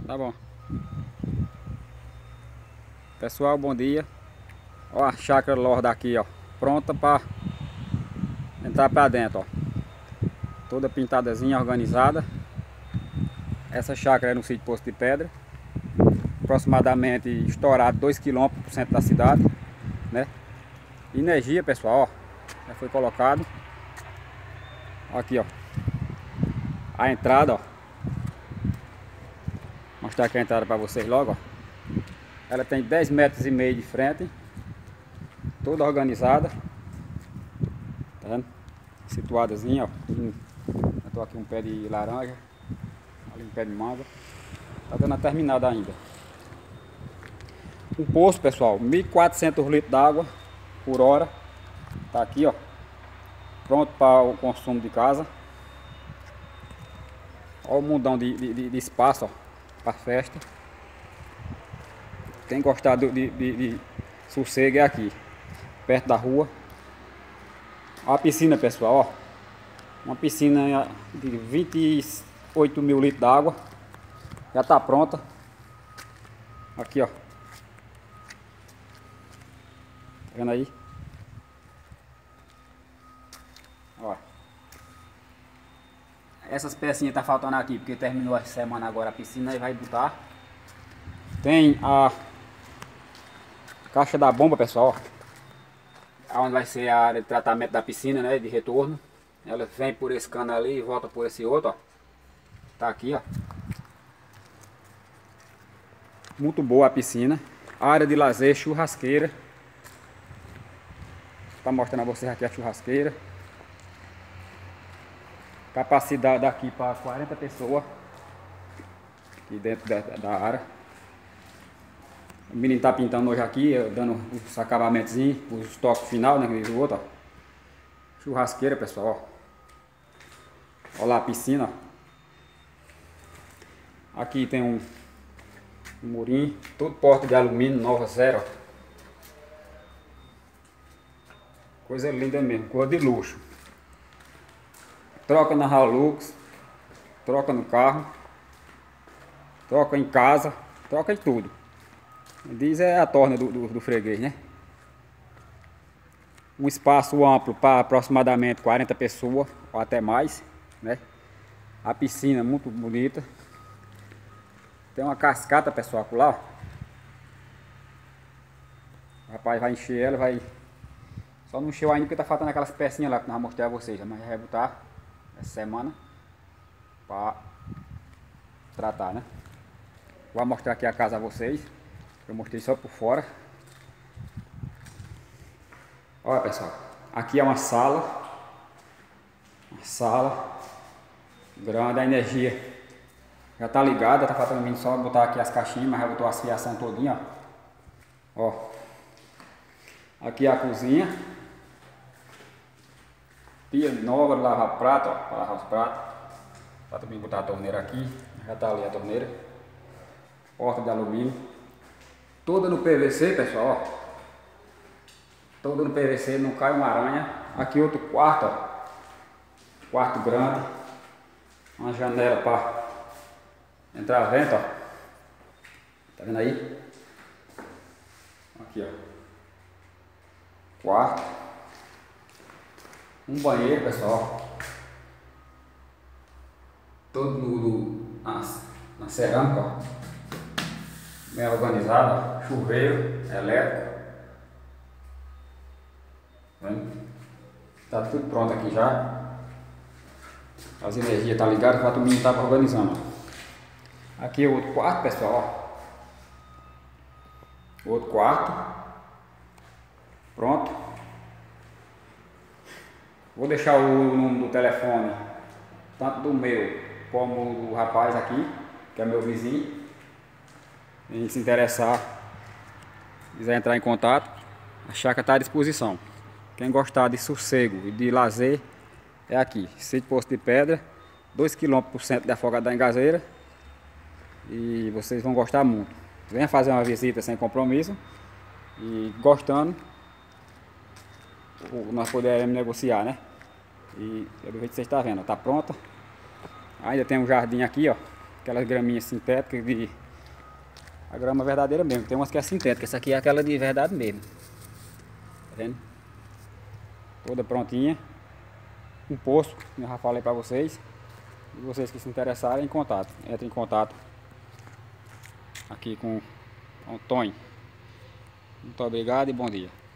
Tá bom. Pessoal, bom dia. Ó a chácara Lorda aqui, ó. Pronta para entrar para dentro, ó. Toda pintadazinha, organizada. Essa chácara é no sítio Poço de Pedra. Aproximadamente estourado 2 km por centro da cidade, né? Energia, pessoal, ó. Já foi colocado. Aqui, ó. A entrada, ó. Vou mostrar aqui a entrada para vocês logo, ó. Ela tem 10,5 metros de frente. Toda organizada. Tá vendo? Situadazinha, ó. Eu tô aqui um pé de laranja. Ali um pé de manga. Tá dando a terminada ainda. Um poço, pessoal, 1.400 litros d'água por hora. Tá aqui, ó. Pronto para o consumo de casa. Olha o mundão de espaço, ó, para festa. Quem gostar de sossego é aqui, perto da rua. Olha a piscina, pessoal, ó. Uma piscina de 28 mil litros d'água. Já tá pronta. Aqui, ó. Tá vendo aí? Ó. Essas pecinhas tá faltando aqui, porque terminou a semana agora a piscina e vai botar. Tem a caixa da bomba, pessoal, ó. Onde vai ser a área de tratamento da piscina, né, de retorno. Ela vem por esse cano ali e volta por esse outro, ó. Tá aqui, ó. Muito boa a piscina. Área de lazer, churrasqueira. Tá mostrando a vocês aqui a churrasqueira. Capacidade aqui para 40 pessoas. Aqui dentro da área. O menino tá pintando hoje aqui, dando os acabamentos, os toques final, né? O outro, ó. Churrasqueira, pessoal, ó. Olha lá a piscina, ó. Aqui tem um murinho, todo porta de alumínio, nova, zero, ó. Coisa linda mesmo, cor de luxo. Troca na Hilux, troca no carro, troca em casa, troca em tudo. Diz é a torna do freguês, né? Um espaço amplo para aproximadamente 40 pessoas ou até mais, né? A piscina muito bonita. Tem uma cascata, pessoal, por lá. O rapaz vai encher ela, vai. Só não encheu ainda porque tá faltando aquelas pecinhas lá que nós vamos mostrar a vocês, mas vai botar essa semana para tratar, né? Vou mostrar aqui a casa a vocês. Eu mostrei só por fora. Olha, pessoal, aqui é uma sala grande. A energia já tá ligada, tá faltando mim só botar aqui as caixinhas, mas já botou as fiação todinha, ó. Aqui é a cozinha, pia nova, lavar prato, ó, para lavar os pratos. Para também botar a torneira aqui, já tá ali a torneira. Porta de alumínio, toda no PVC, pessoal, ó. Toda no PVC, não cai uma aranha. Aqui outro quarto, ó. Quarto grande. Uma janela para entrar vento, ó. Tá vendo aí? Aqui, ó. Quarto. Um banheiro, pessoal. Todo na cerâmica, ó. Bem organizado, ó. Chuveiro elétrico. Tá tudo pronto aqui já. As energias tá ligadas, o menino tá organizando. Aqui é o outro quarto, pessoal, ó. Outro quarto. Pronto. Vou deixar o número do telefone, tanto do meu como do rapaz aqui, que é meu vizinho. Quem se interessar, quiser entrar em contato, a chácara está à disposição. Quem gostar de sossego e de lazer é aqui, sítio Poço de Pedra, 2 km por centro da Afogado da Engazeira. E vocês vão gostar muito. Venha fazer uma visita sem compromisso. E gostando, nós poderemos negociar, né? E pelo jeito que vocês estão vendo, tá pronta. Ainda tem um jardim aqui, ó. aquelas graminhas sintéticas de... A grama verdadeira mesmo. Tem umas que é sintética. Essa aqui é aquela de verdade mesmo. Tá vendo? Toda prontinha. Um poço, como eu já falei pra vocês. E vocês que se interessarem, em contato. Entre em contato aqui com o Tonho. Muito obrigado e bom dia.